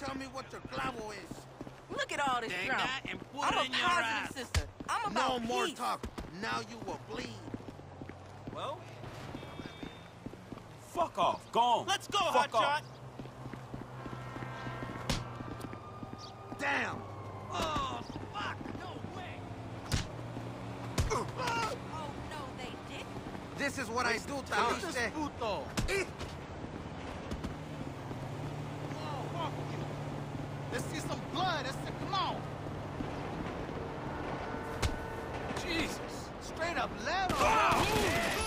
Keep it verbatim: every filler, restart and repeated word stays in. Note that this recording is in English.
tell me what your clavo is. Look at all this Take drama. that and put I'm it a in your ass. positive sister. I'm about No more peace. talk. Now you will bleed. Well, Fuck off. Go on. let's go, Fuck hotshot. off. Damn. Oh, fuck! No way! Oh, no, they didn't. This is what I do, Taliste. Puto. Eh. Whoa, fuck you. Let's see some blood. Let's see, come on. Jesus. Straight up level. Ah!